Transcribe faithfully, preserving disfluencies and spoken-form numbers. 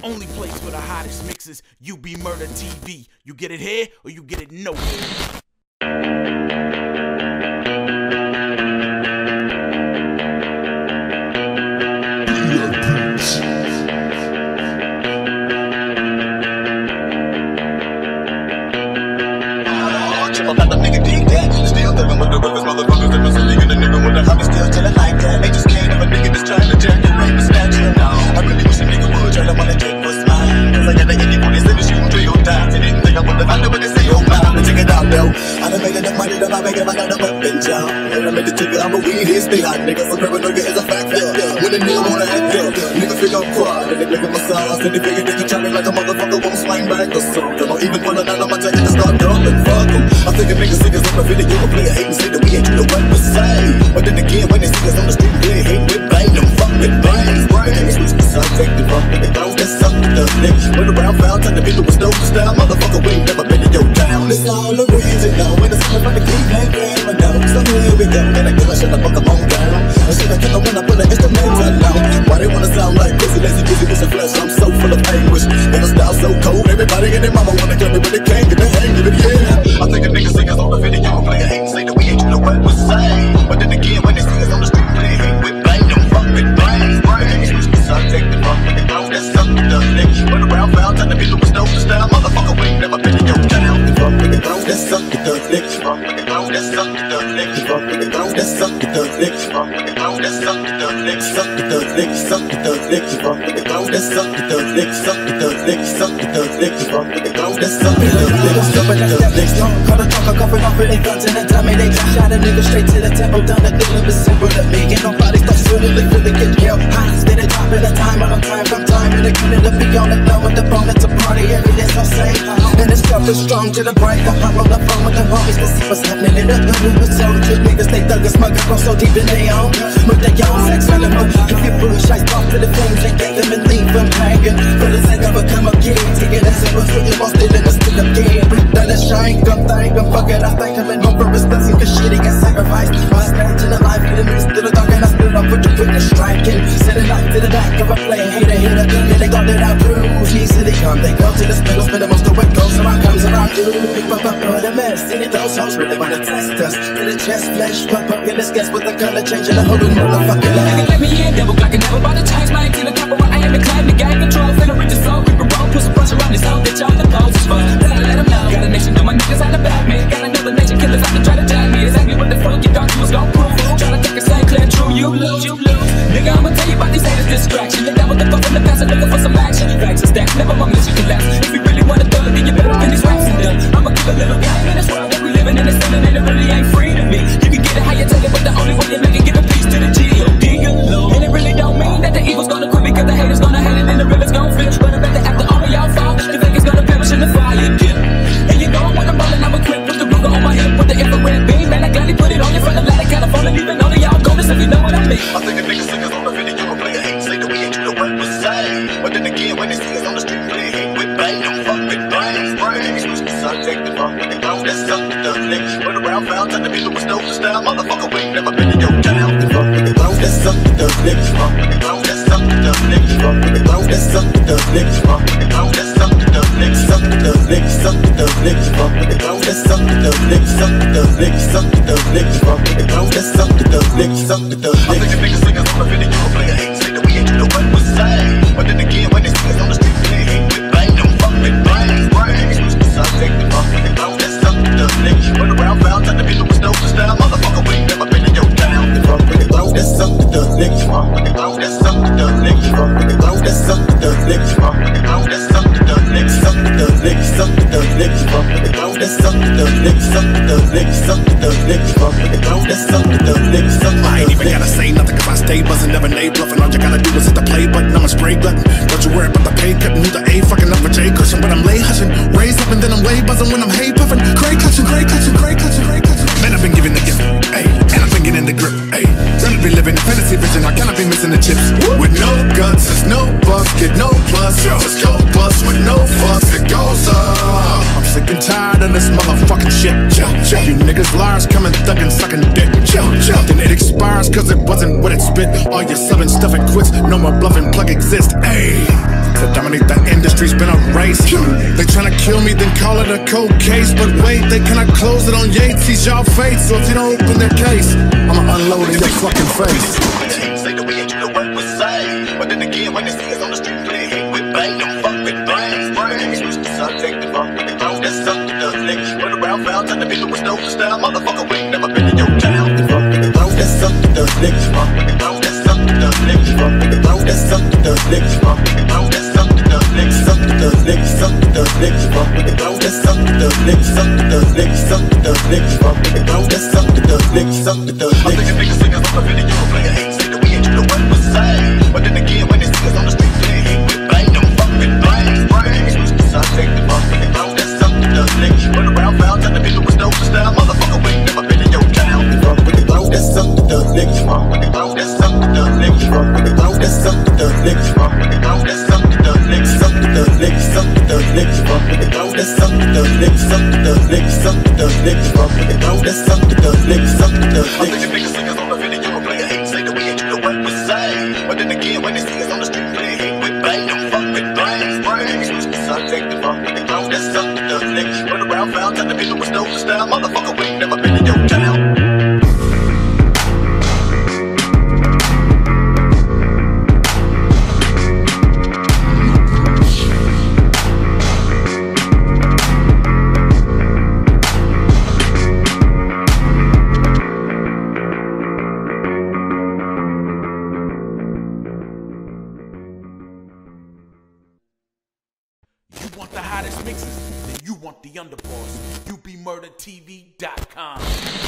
only place for the hottest mixes. U B Murder T V. You get it here or you get it nowhere. Got the nigga deep dead. Still thuggin' with the rivers, motherfuckers that was sitting in the nigga with the homies still chillin' like that. They just can't have a nigga that's trying to jack and rape and snatch him. No, I really wish a nigga would try to wanna take what's mine. Cause I got the Indian when they said to shoot three old times. They didn't think I would've found it, but they say, oh my, but check it out though. I done made enough money that I make if I got a weapon, y'all. And I made the ticket, I'm a weed, here's the hot nigga. So paranoia is a fact, yeah. When the nigga wanna act, yeah. Nigga figure I'm quad, and they look at my sauce. And they figure they can try me like a motherfucker won't swing back or something. Or even when I'm not on my jacket to start dumping, fuck em. I think a nigga sick as on the video, you play a hate and say that we ain't you know what to say. But then again, when they see us on the street, they hate with bang, them fuck with bangs. Right, and they switch the subject, they fuck with the clowns, that's something to lick. When around foul, time to people with no style, motherfucker, we ain't never been in your town. It's all the reason, no, when it's something from the Cleveland grammar, no. So here we go, gotta kill a shit, I fuck them on down. I should have killed when I put an instrumental down. Why they wanna sound like pussy, lazy, busy, with the flesh, I'm so full of anguish. And the style so cold, everybody and their mama wanna kill me, but they can't get the hang of it, yeah. I think a nigga sick as on the video, play a hate and say that we ain't you know what we say. But then again, when they see us on the street, play hate with bang, them fuck with bangs. Right, switch the subject, the fuck with the clowns, that's something to lick. When around foul, time to people with no style, motherfucker, we ain't never been in your town. The fuck with the clowns, that's something to lick. Fuck with the clowns, that's something to lick. Fuck with the clowns, that's something to lick. Fuck with the clowns, that's something to lick. Something to lick, something to lick. Fuck with the clowns, that's something to lick. Something to lick, something to lick. Fuck with the clowns, that's something to lick. Something to lick. Call the talker, coughing off really guns and they tell me they got shot a nigga straight to the temple. Done a deal of a simple to me. Ain't nobody starts to really, really get killed. High, steady dropping the time on time from time. And they couldn't be on the phone with the phone. It's a party, every day's so safe. And it's tough and strong to the break. I hop on the phone with the homies to see what's happening in the hood with soldiers. Niggas, they thug and smug and go so deep in they own. With their own sex animal. If you push, I stop to the flames and get them and leave them hanging. For the sake of a come up kid. Take it as it was with you, most still in the still up kid. Done a shine, come thank them, fuck it, I thank him. And over his blessing, cause shit, he got sacrificed. I stand to the life, in the midst of the dark, and I stood up with the quickness striking. Send it out to the back of a plane, hater, hater, and they thought that I bruise. Easily come, they go to the spindle, spin the most of what goes around, comes around you. Pop up for the mess, see those hoes really wanna test us. To the chest, flesh, pop up in the sketch with the color change and the whole new motherfucking life. Nigga, let me in, double clock and never bought a change. My to the top of where I am, and climb the game control. Finna reach the soul, creep and roll, put some pressure on this hoe, bitch, all the poses for. Better let them know. Got a nation, know my niggas out about me. Got another nation, killers out to try to jam me. Exactly what the fuck you thought you was gon' prove. Tryna take a same clear, true, you lose, you lose. Nigga, I'ma tell you about these haters' distraction. They got what the fuck in the past and looking for some action. Facts are stacked, never mind let you collapse. If you really wanna thug, then you better finish raps and done. I'ma keep a little game in this world that we living in. This feeling and it really ain't free to me. You can get it how you take it, but the only way you make it, give a piece to the G O D. And it really don't mean that the evil's gonna quit because the haters gonna hate it and the realest gon' feel. But I bet that after all of y'all fall, the fake is gonna perish in the fire again. And you know when I'm rolling, I'm equipped with the Ruger on my hip with the infrared beam. Man, I gladly put it on you from the ladder, California, leaving all of y'all bonus if you know what I mean. I think a nigga sick as on the video, you play a hate and say that we ain't you know what we say. But then again, when they see us on the street, play a hate with bang, them fuck with bangs. Right, switch the subject, the fuck with the clowns, that's something to lick. When around foul, time to people with no style, motherfucker, we ain't never been in your town. The fuck with the clowns, that's something to lick. Fuck with the clowns, that's something to lick. Fuck with the clowns, that's something to lick. Fuck with the clowns, that's something to lick. Something to lick, something to lick. Fuck with the clowns, that's something to lick. Something to lick, something to lick. Fuck with the clowns, that's something to lick. Something to lick. I think a nigga sick as on the video, play a hate and say that we ain't you know what we say. But then again, when they see us on the street, play a hate with bang, them fuck with bangs. Right, switch the subject, the fuck with the clowns, that's something to lick. When around foul, time to people with no style, motherfucker, we ain't never been in your town. The fuck with the clowns, that's something to lick. Fuck with the clowns, that's something to lick. Fuck with the clowns, that's something to lick. Fuck with the clowns, that's something to lick. Something to lick, something to lick. Fuck with the clowns, that's something to lick. Something to lick, something to lick. Fuck with the clowns, that's something to lick. I ain't even gotta say nothing cause I stay buzzing, never nay bluffing. All you gotta do is hit the play button, I'm a spray glutton. Don't you worry about the pay cutting, who the A fucking up for J cushion. But I'm lay hushing, raise up and then I'm way buzzing when I'm hay puffing. Cray clutching, cray clutching, cray clutching, cray clutching. Man, I've been giving the gift, ayy, and I've been getting the grip, ayy. Gonna be living the fantasy vision, I cannot be missing the chips. With no guts, there's no bucks, get no plus. Just go bust with no fuss, it goes up. I'm sick and tired of this motherfucking shit. You niggas liars coming thuggin' sucking dick. Then it expires cause it wasn't what it spit. All your southern stuff and quits, no more bluffing, plug exist, ayy. To dominate that streets been a race. They tryna kill me, then call it a cold case. But wait, they cannot close it on Yates. He's y'all face, so if you don't open their case, I'ma unload in your fucking face. Say that we ain't you know what we say, but then again, when they see us on the street playing hit with bang, them fuck with brains. Brains, switch the subject, the fuck with the clothes, that's something does nigga. Run around, found time to be with no style, motherfucker, we ain't never been in your town. The fuck with the clothes, that's something does nigga. Fuck with the clothes, that's something does nigga. Fuck with the clothes, that's something does nigga. Fuck with the clothes, that's something does nigga. Something does nigga, something does nigga. Fuck with the clothes, that's something does nigga. Something does nigga, something does nigga. Fuck with the clothes, that's something does nigga. Something does nigga. I'm thinking niggas singers on the video, player ain't say that we ain't you know what we say, but then again, when they see us on the street playing hit with bang, them fucking brains. Brains, switch the subject, the fuck with the clothes, that's something does nigga. Run around, found time to be with no style, motherfucker, we ain't never been in your town. The fuck with the clothes, that's something does nigga. Fuck with the clothes, that's something does nigga. Fuck with the clothes, that's something does nigga. Fuck with the clothes, that's something does nigga. Something does nigga, something does nigga. Fuck with the clothes, that's something does nigga. Something does nigga, something does nigga. Fuck with the clothes, that's something does nigga. Something does nigga. I'm thinking niggas singers on the video, player ain't say that we ain't you know what we say, but then again, when they see us on the street playing hit with bang, them fuck with brains. Brains, switch the subject, the fuck with the clothes, that's something does nigga. Run around, found time to be with no style, motherfucker, we ain't never been in your town. You want the hottest mixes? Then you want the underboss. U B Murder T V dot com.